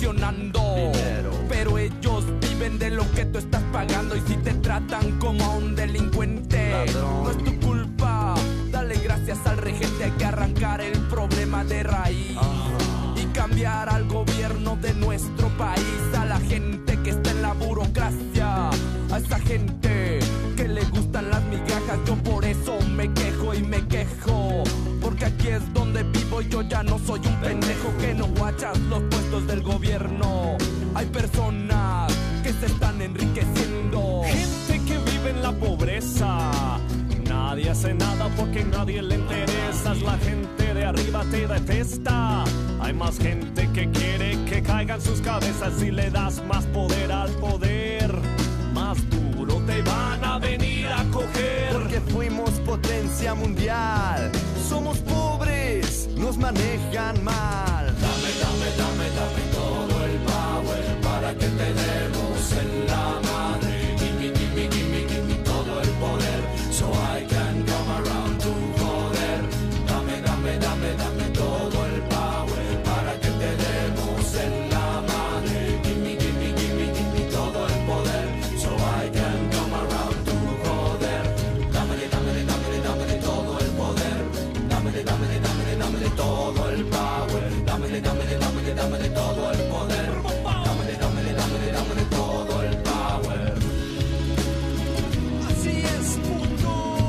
funcionando. Pero ellos viven de lo que tú estás pagando. Y si te tratan como a un delincuente, no es tu culpa. Dale gracias al regente. Hay que arrancar el problema de raíz y cambiar al gobierno de nuestro país. A la gente que está en la burocracia, a esa gente que le gustan las migajas. Yo por eso me quejo y me quejo, porque aquí es donde vivo y yo ya no soy un pendejo que no guachas los puestos del gobierno. Hay personas que se están enriqueciendo, gente que vive en la pobreza. Nadie hace nada porque nadie le interesas. La gente de arriba te detesta. Hay más gente que quiere que caigan sus cabezas. Si le das más poder al poder, más duro te van a venir a coger. Porque fuimos potencia mundial. Somos pobres, nos manejan mal. Dame, dame, dame, dame todo el power para que te demos en la madre. Gimme, gimme, gimme, gimme todo el poder, so I can come around to joder. Dame, dame, dame, dame todo el power para que te demos en la madre. Gimme, gimme, gimme, gimme todo el poder, so I can come around to joder. Dámele, dámele, dámele, dámele todo el poder. Dámele, dámele, dámele, dámele todo el power. Dámele, dámele, dámele, dámele todo el poder. Dámele, dámele, dámele, dámele todo el power. así es, puto.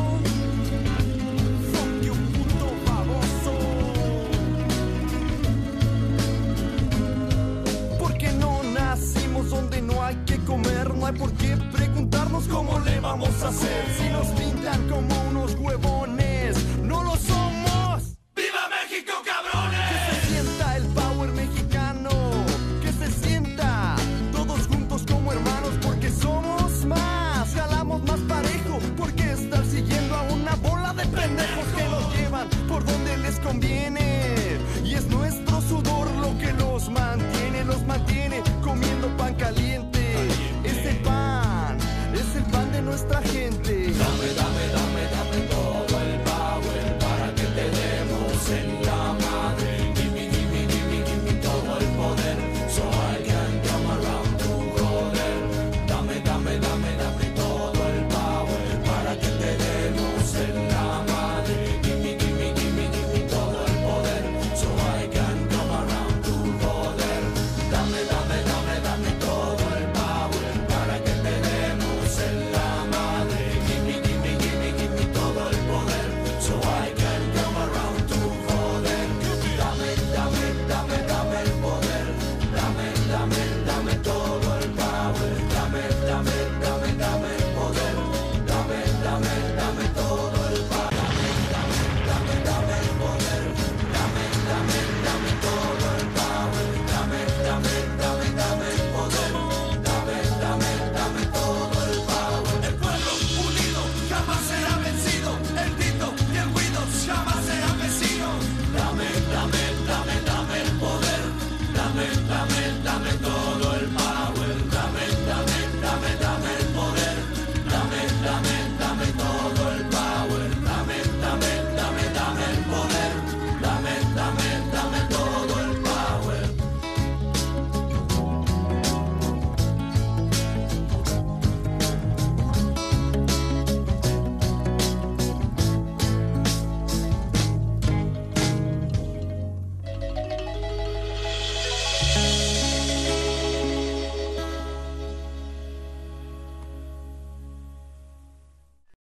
Fuck you, puto baboso. Porque no nacimos donde no hay que comer. No hay por qué preguntarnos cómo le vamos a hacer si nos pintan como unos huevones.